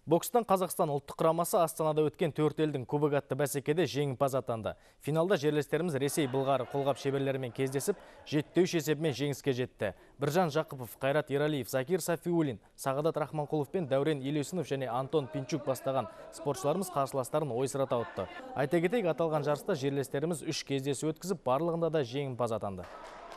Бокстан Қазақстан ұлттық құрамасы Астанада өткен 4 елдің кубок атты бәсекеде жеңімпаз атанды. Финалда жерлестеріміз Ресей Былғары қолғап шеберлерімен кездесіп, 7-3 есебімен жеңіске жетті. Біржан Жақыпов, Қайрат Ералиев, Закир Сафиуллин, Сағадат Рахманқұлов пен Дәурен Елеусінов және Антон Пинчук бастаған спортшыларымыз қарсыластарын ойсырата ұтты. Айта кетейік, аталған жарыста жерлестеріміз 3 кездесу өткізіп, барлығында да жеңімпаз атанды.